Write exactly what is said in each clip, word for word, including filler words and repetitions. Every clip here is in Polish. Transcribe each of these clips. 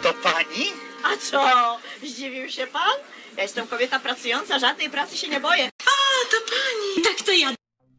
To pani? A co? Zdziwił się pan? Ja jestem kobieta pracująca, żadnej pracy się nie boję. A, to pani! Tak to ja.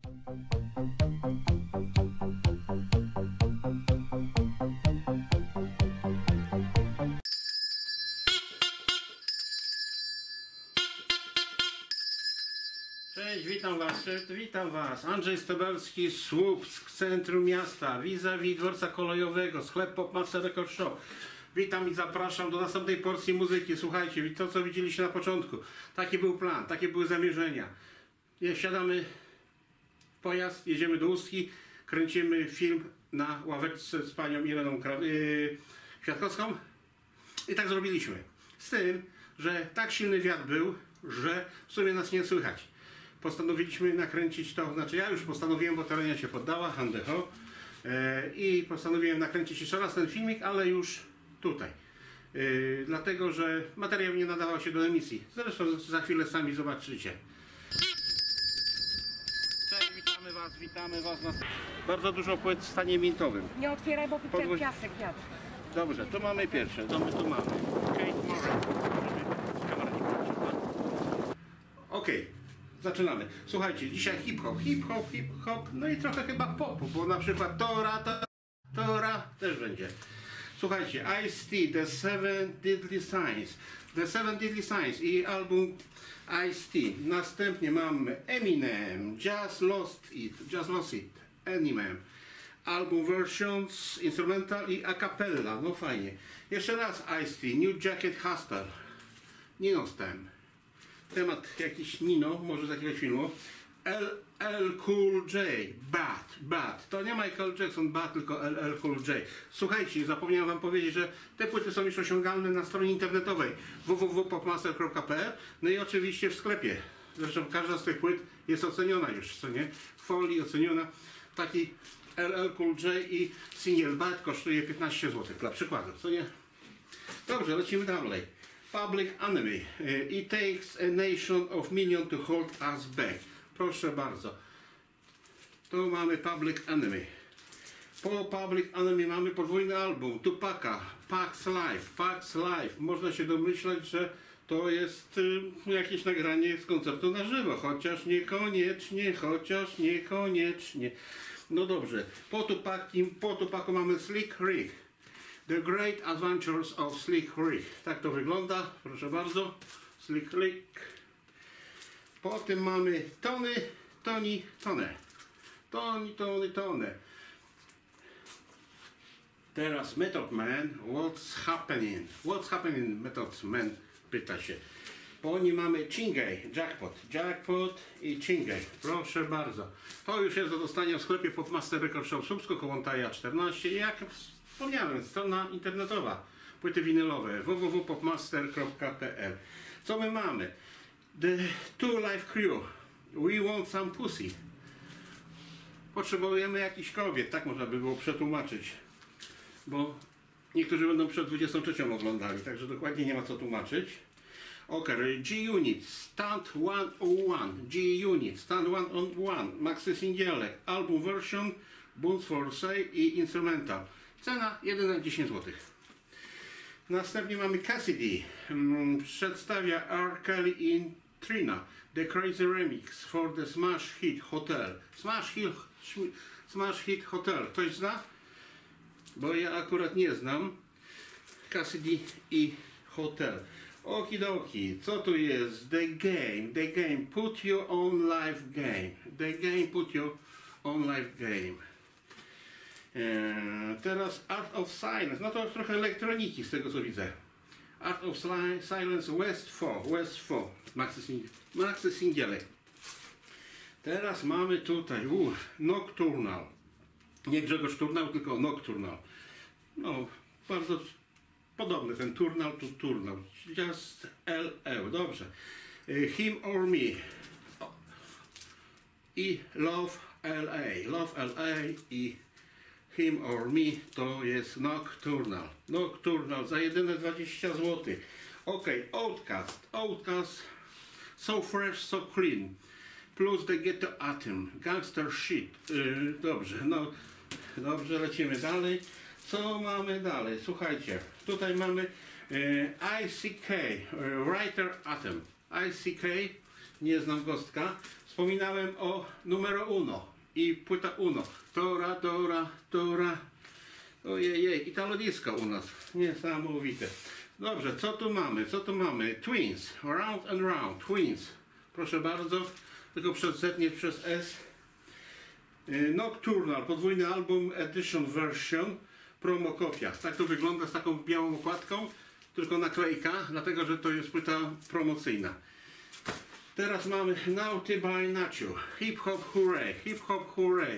Cześć, witam was, witam was. Andrzej Stobelski, Słupsk, centrum miasta, vis-a-vis dworca kolejowego, sklep Popmaster Record Shop. Witam i zapraszam do następnej porcji muzyki. Słuchajcie, to co widzieliście na początku, taki był plan, takie były zamierzenia. Wsiadamy w pojazd, jedziemy do Ustki, kręcimy film na ławeczce z panią Ireną yy, Kwiatkowską i tak zrobiliśmy. Z tym, że tak silny wiatr był, że w sumie nas nie słychać. Postanowiliśmy nakręcić to, znaczy ja już postanowiłem, bo terenia się poddała, handeho, e, i postanowiłem nakręcić jeszcze raz ten filmik, ale już tutaj. E, dlatego, że materiał nie nadawał się do emisji. Zresztą za chwilę sami zobaczycie. Cześć, witamy was, witamy was na bardzo dużo płyt w stanie mintowym. Nie otwieraj, bo Podwoź... ten piasek wiatr. Dobrze, to mamy pierwsze, to my tu mamy. Kate Moran. Okej. Zaczynamy. Słuchajcie, dzisiaj hip-hop, hip-hop, hip-hop, no i trochę chyba popu, bo na przykład Tora, to, Tora też będzie. Słuchajcie, Ice-T, The Seven Deadly Signs, The Seven Deadly Signs i album Ice-T. Następnie mamy Eminem, Just Lost It, Just Lost It, Eminem. Album versions, instrumental i a cappella, no fajnie. Jeszcze raz Ice-T, New Jacket Hustle, Nino Stem. Temat jakiś Nino, może z jakiegoś filmu. L L Cool J, Bad, Bad. To nie Michael Jackson Bad, tylko L L Cool J. Słuchajcie, zapomniałem wam powiedzieć, że te płyty są już osiągalne na stronie internetowej w w w kropka popmaster kropka p l. No i oczywiście w sklepie. Zresztą każda z tych płyt jest oceniona już, co nie? W folii oceniona. Taki L L Cool J i single Bad kosztuje piętnaście złotych, dla przykładu, co nie? Dobrze, lecimy dalej. Public Enemy. It takes a nation of millions to hold us back. Proszę bardzo. Tu mamy Public Enemy. Po Public Enemy mamy podwójny album Tupaca, Pac's Life, Pac's Life. Można się domyślać, że to jest y, jakieś nagranie z koncertu na żywo, chociaż niekoniecznie, chociaż niekoniecznie. No dobrze. Po Tupacu, po Tupacu mamy Slick Rick. The Great Adventures of Slick Rick. Tak to wygląda, proszę bardzo. Slick Rick. Potem mamy Tony, Tony, Tone. Tony, Tony, Tone. Teraz Method Man. What's happening? What's happening, Method Man? Pyta się. Po nim mamy Chingay, Jackpot. Jackpot i Chingay. Proszę bardzo. To już jest do dostania w sklepie Popmaster Record Shop Słupsko, koło Taja czternaście. Jak wspomniałem, strona internetowa, płyty winylowe w w w kropka popmaster kropka p l. Co my mamy? The Two Life Crew. We want some pussy. Potrzebujemy jakichś kobiet, tak można by było przetłumaczyć. Bo niektórzy będą przed dwudziestą trzecią oglądali, także dokładnie nie ma co tłumaczyć. Ok, G-Unit, Stand one oh one, G-Unit, Stand one on one, Maxi Singielek, Album Version, Bones for Sale i Instrumental. Cena jedynie dziesięć złotych. Następnie mamy Cassidy. Hmm, przedstawia R. Kelly i Trina. The Crazy Remix for the Smash Hit Hotel. Smash Hit, Smash Hit Hotel. Ktoś zna? Bo ja akurat nie znam. Cassidy i Hotel. Okidoki. Co tu jest? The Game. The Game. Put your own life game. The Game. Put your own life game. Eee, teraz Art of Silence, no to trochę elektroniki z tego co widzę. Art of Silence West cztery, West cztery, Maxi, Sing Maxi Singielek. Teraz mamy tutaj uh, Nocturnal. Nie Grzegorz Turnał, tylko Nocturnal. No, bardzo podobny ten Turnal to Turnal. Just L L, dobrze. Him or Me. I Love L A. Love L A i Him or Me to jest Nocturnal. Nocturnal za jedyne dwadzieścia złotych. Ok, Outcast. Outcast So Fresh, So Clean. Plus The Ghetto Atom. Gangster Shit. Yy, dobrze, no. Dobrze, lecimy dalej. Co mamy dalej? Słuchajcie, tutaj mamy e, I C K, e, Writer Atom. I C K, nie znam gostka. Wspominałem o numero uno i płyta uno. Tora, tora, tora. Ojej, Italo disco u nas. Niesamowite. Dobrze, co tu mamy? Co tu mamy? Twins. Round and Round. Twins. Proszę bardzo. Tylko przez Z, nie przez S. Nocturnal. Podwójny album Edition Version. Promo kopia. Tak to wygląda z taką białą okładką. Tylko naklejka. Dlatego, że to jest płyta promocyjna. Teraz mamy Naughty by Nacho. Hip Hop Hooray. Hip Hop Hooray.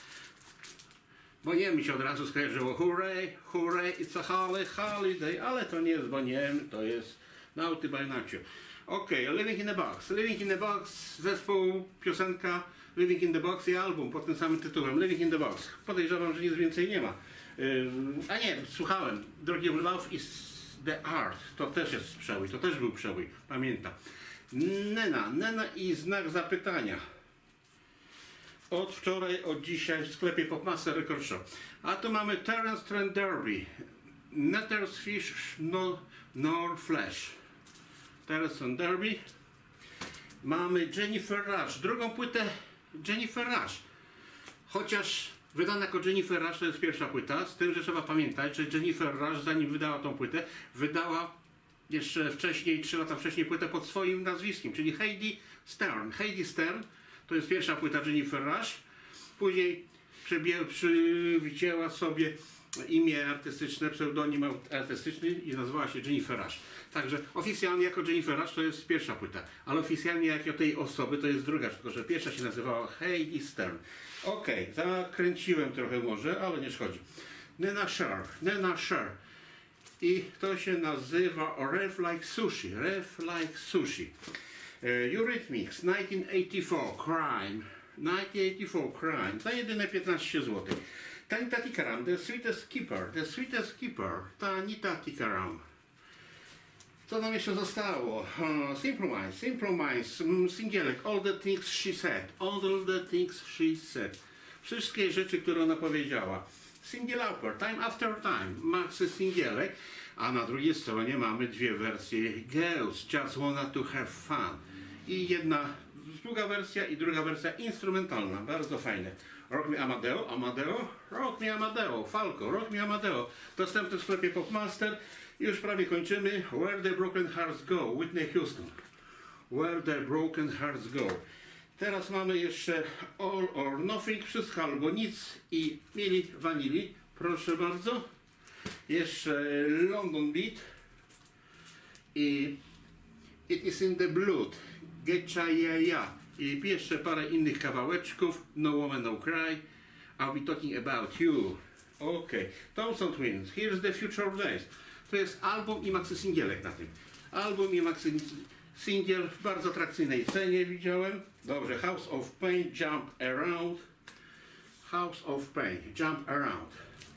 Bo nie mi się od razu skojarzyło hooray, hooray, it's a holly, holiday, ale to nie jest Boniem, to jest Naughty by Nacho. Ok, Living in the Box. Living in the Box, zespół, piosenka Living in the Box i album pod tym samym tytułem, Living in the Box. Podejrzewam, że nic więcej nie ma. Yy, a nie, słuchałem, drogi Love is the Art, to też jest przebój, to też był przebój, pamiętam. Nena, Nena i znak zapytania. Od wczoraj, od dzisiaj w sklepie Popmaster Record Shop. A tu mamy Terence Trent D'Arby, Nether's Fish no, Nor Flash. Terence Trent D'Arby. Mamy Jennifer Rush, drugą płytę Jennifer Rush. Chociaż wydana jako Jennifer Rush to jest pierwsza płyta, z tym, że trzeba pamiętać, że Jennifer Rush, zanim wydała tą płytę, wydała jeszcze wcześniej, trzy lata wcześniej płytę pod swoim nazwiskiem, czyli Heidi Stern. Heidi Stern to jest pierwsza płyta Jennifer Rush. Później przywdzięła sobie imię artystyczne, pseudonim artystyczny i nazwała się Jennifer Rush. Także oficjalnie jako Jennifer Rush to jest pierwsza płyta, ale oficjalnie jako tej osoby to jest druga, tylko że pierwsza się nazywała Heidi Stern. Ok, zakręciłem trochę może, ale nie szkodzi. Nena Sher, Nena Sher. I to się nazywa Rev Like Sushi, Rev Like Sushi. Uh, Eurythmics, nineteen eighty-four, Crime, nineteen eighty-four, Crime, za jedyne piętnaście złotych. Tanita Tikaram, The Sweetest Keeper, The Sweetest Keeper, Tanita Tikaram. Co nam jeszcze zostało? Uh, Simple Minds, Simple Minds, mm, singielek, All the Things She Said, All the Things She Said. Wszystkie rzeczy, które ona powiedziała. Single Upper, Time After Time, maxy singielek. A na drugiej stronie mamy dwie wersje Girls, Just Wanna to Have Fun. I jedna, druga wersja i druga wersja instrumentalna, bardzo fajne. Rock Me Amadeo, Amadeo, Rock Me Amadeo, Falco, Rock Me Amadeo. Dostępny w sklepie Popmaster. I już prawie kończymy. Where the Broken Hearts Go, Whitney Houston. Where the Broken Hearts Go. Teraz mamy jeszcze All or Nothing, wszystko albo nic i Milli Vanilli, proszę bardzo. Jeszcze London Beat i It Is In The Blood, Getcha Yeah Yeah i jeszcze parę innych kawałeczków, No Woman No Cry, I'll Be Talking About You. Ok, Thompson Twins, Here's The Future Days. To jest album i maxi singielek na tym. Album i maxi singiel w bardzo atrakcyjnej cenie widziałem. Dobrze, House of Pain, Jump Around. House of Pain, Jump Around.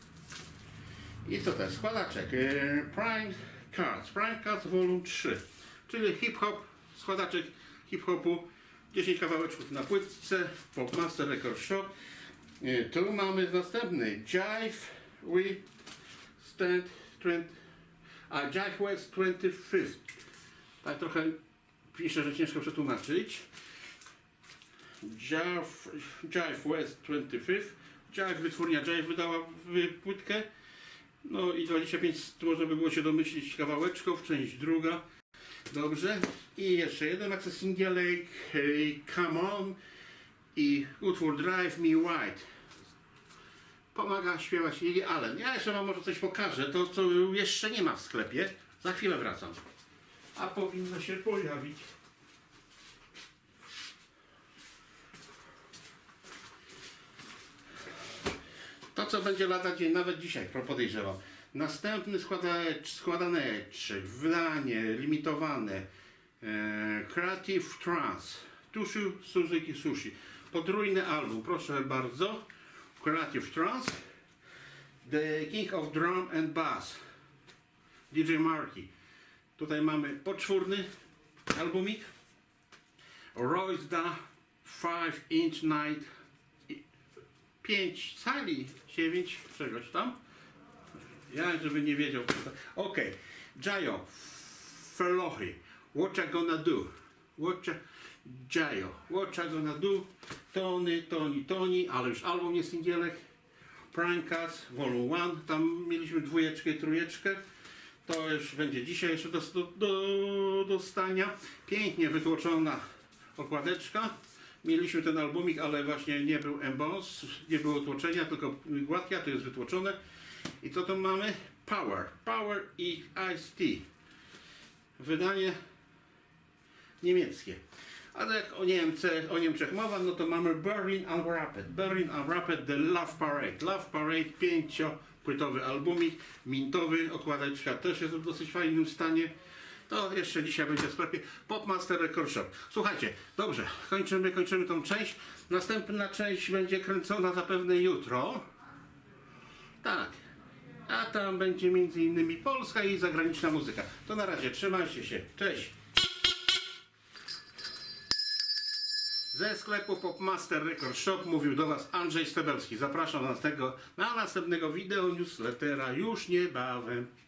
I co to jest? Składaczek. Prime Cards, Prime Cards Volume trzy. Czyli hip-hop, składaczek hip-hopu. dziesięć kawałeczków na płytce w Popmaster Record Shop. Tu mamy następny Jive We Stand twenty, a Jive West twenty-fifth. Tak trochę piszę, że ciężko przetłumaczyć. Jive, Jive West twenty-fifth. Jive, wytwórnia Jive wydała płytkę. No i dwadzieścia pięć, można by było się domyślić, kawałeczków, część druga. Dobrze. I jeszcze jeden maxi singielek, hey, Come On i utwór Drive Me White. Pomaga śpiewać Lily Allen. Ja jeszcze wam może coś pokażę, to co jeszcze nie ma w sklepie. Za chwilę wracam. A powinno się pojawić. To co będzie lada dzień, nawet dzisiaj, podejrzewam. Następny składaneczek, wydanie limitowane, e, Creative Trance, Tushu Suzuki Sushi. Podrójny album, proszę bardzo. Creative Trance, The King of Drum and Bass, D J Marky. Tutaj mamy poczwórny albumik. Royce Da five inch Night, pięć cali, dziewięć, czegoś tam. Ja, żeby nie wiedział. Okej. Jayo. Ferlohi. What I gonna do? What I... Jayo. What I gonna do? Tony, Tony, Tony, ale już album jest singielek. Prankas, Volume jeden. Tam mieliśmy dwójeczkę i trójeczkę. To już będzie dzisiaj jeszcze do, do, do dostania. Pięknie wytłoczona okładeczka. Mieliśmy ten albumik, ale właśnie nie był emboss, nie było tłoczenia, tylko gładkie, a to jest wytłoczone. I co to mamy? Power. Power i Ice-T. Wydanie niemieckie. Ale jak o Niemce, o Niemczech mowa, no to mamy Berlin Unwrapped. Berlin Unwrapped The Love Parade. Love Parade, pięciopłytowy albumik, mintowy, okładeczka też jest w dosyć fajnym stanie. To jeszcze dzisiaj będzie w sklepie Popmaster Record Shop. Słuchajcie, dobrze, kończymy, kończymy tą część. Następna część będzie kręcona zapewne jutro. Tak. A tam będzie między innymi polska i zagraniczna muzyka. To na razie, trzymajcie się. Cześć. Ze sklepu Popmaster Record Shop mówił do Was Andrzej Stebelski. Zapraszam na, tego, na następnego wideo newslettera już niebawem.